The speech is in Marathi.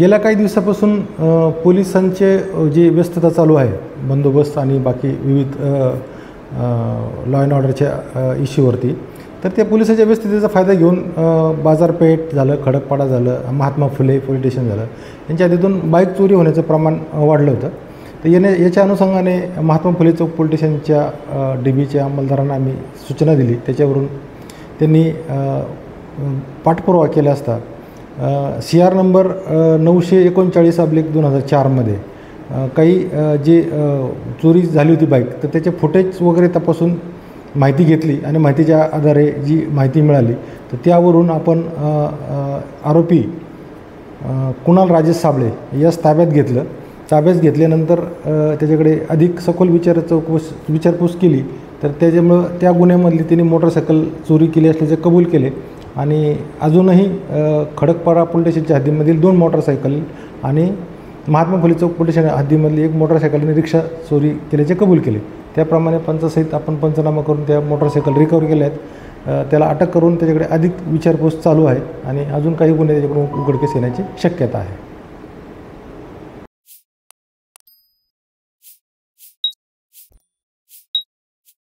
गेल्या काही दिवसापासून पोलिसांचे जी व्यस्तता चालू आहे बंदोबस्त आणि बाकी विविध लॉ अँड ऑर्डरच्या इश्यूवरती, तर त्या पोलिसांच्या व्यस्ततेचा फायदा घेऊन बाजारपेठ झालं, खडकपाडा झालं, महात्मा फुले पोलीस स्टेशन झालं, यांच्या हद्दीतून बाईक चोरी होण्याचं प्रमाण वाढलं होतं. तर याच्या अनुषंगाने महात्मा फुले चौक पोलीस स्टेशनच्या DBच्या अंमलदारांना आम्ही सूचना दिली. त्याच्यावरून त्यांनी पाठपुरावा केला असता CR नंबर 939/2004 मध्ये काही जे चोरी झाली होती बाईक, तर त्याचे फुटेज वगैरे तपासून माहिती घेतली आणि माहितीच्या आधारे जी माहिती मिळाली तर त्यावरून आपण आरोपी कुणाल राजेश साबळे यास ताब्यात घेतलं. ताब्यात घेतल्यानंतर त्याच्याकडे अधिक सखोल विचारपूस केली, तर त्याच्यामुळं त्या गुन्ह्यामधली त्यांनी मोटरसायकल चोरी केली असल्याचे कबूल केले आणि अजूनही खडकपाडा पोलीस स्टेशनच्या हद्दीमधील 2 मोटरसायकल आणि महात्मा फुले चौक पोलीस स्टेशन हद्दीमधली 1 मोटरसायकल आणि रिक्षा चोरी केल्याचे कबूल केले. त्याप्रमाणे पंचासहित आपण पंचनामा करून त्या मोटरसायकल रिकवर केल्या आहेत. त्याला अटक करून त्याच्याकडे अधिक विचारपूस चालू आहे आणि अजून काही गुन्हे त्याच्याकडून उघडकीस येण्याची शक्यता आहे.